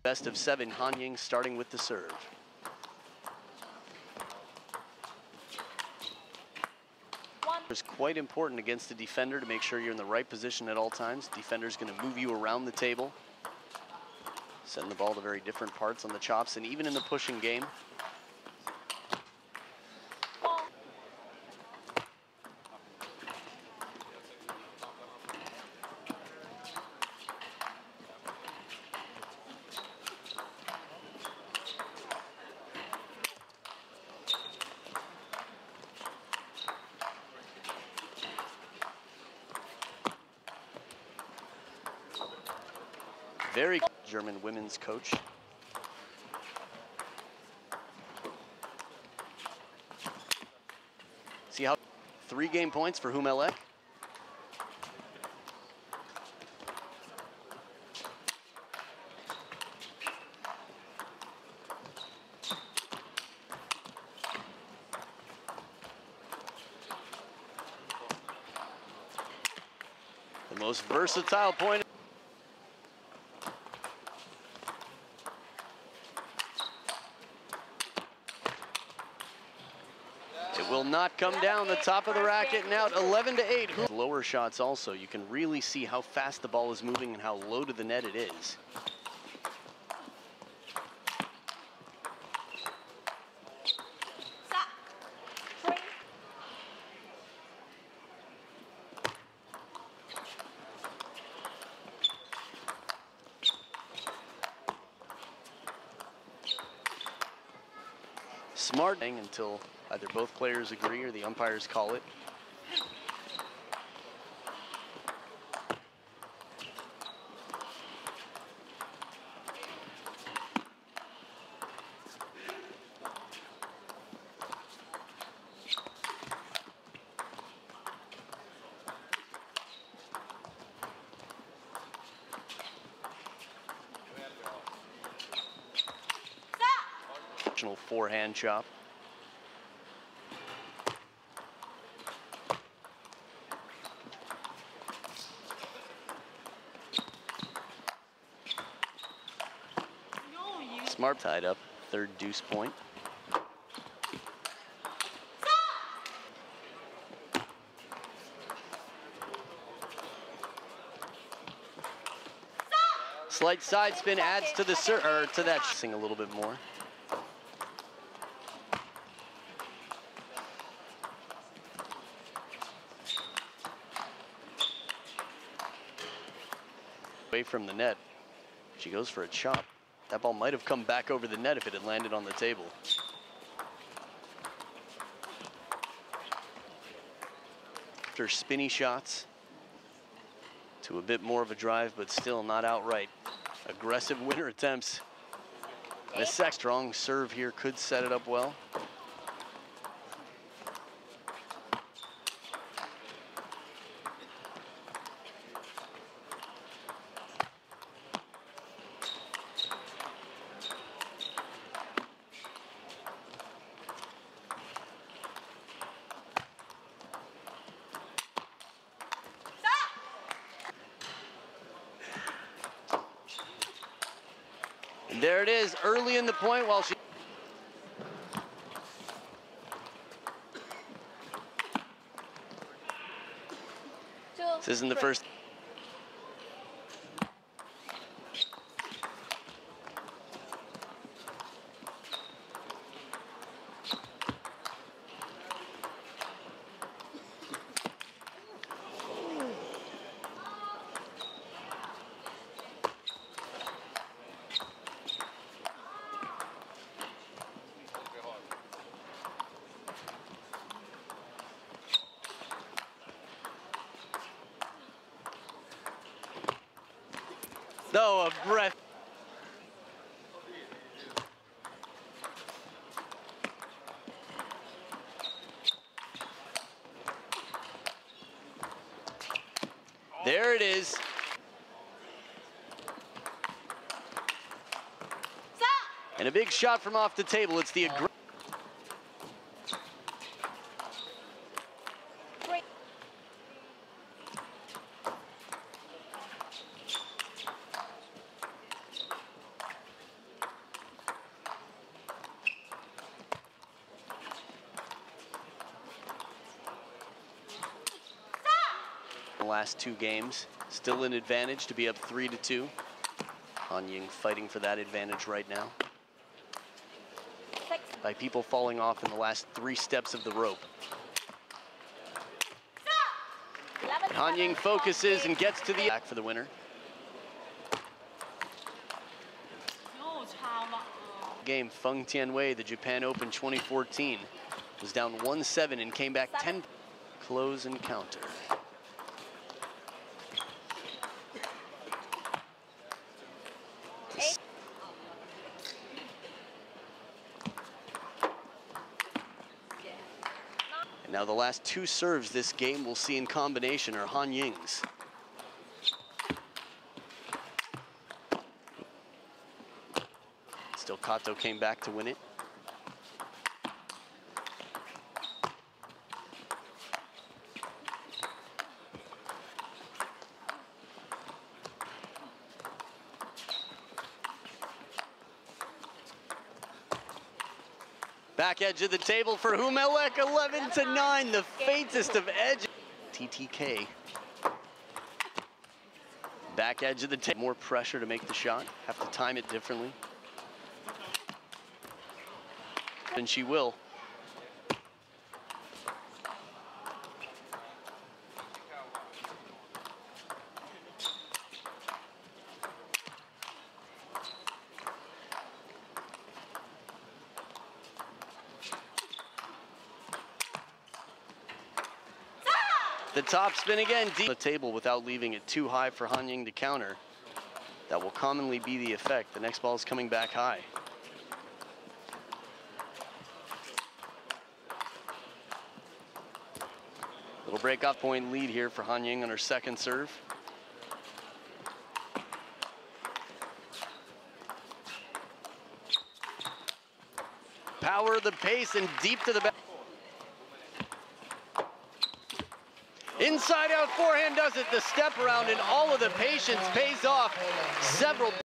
Best of 7, Han Ying starting with the serve. It's quite important against the defender to make sure you're in the right position at all times. Defender's going to move you around the table, send the ball to very different parts on the chops, and even in the pushing game. Very German women's coach. See how 3 game points for Hu Melek. The most versatile point. It will not come down the top of the racket and out 11-8. Lower shots also, you can really see how fast the ball is moving and how low to the net it is. Smart until either both players agree or the umpires call it. Forehand chop. Smart tied up, 3rd deuce point. Slight side spin adds to the to that sing a little bit more. Away from the net. She goes for a chop. That ball might have come back over the net if it had landed on the table. After spinny shots to a bit more of a drive, but still not outright. Aggressive winner attempts. And a strong serve here could set it up well. And there it is, early in the point while she... This isn't the first... No, a breath. There it is. And a big shot from off the table. It's the The last two games, still an advantage to be up 3-2. Han Ying fighting for that advantage right now. By people falling off in the last 3 steps of the rope. Han Ying focuses and gets to the back for the winner. Game, Feng Tianwei, the Japan Open 2014, was down 1-7 and came back 10. Close and counter. And now the last 2 serves this game we'll see in combination are Han Ying's. Still Kato came back to win it. Back edge of the table for Hu Melek, 11-9, the faintest of edge. TTK. Back edge of the table. More pressure to make the shot. Have to time it differently. And she will. The top spin again, deep on the table without leaving it too high for Han Ying to counter. That will commonly be the effect. The next ball is coming back high. Little break-off point lead here for Han Ying on her second serve. Power, the pace, and deep to the back. Inside out forehand does it. The step around and all of the patience pays off. Several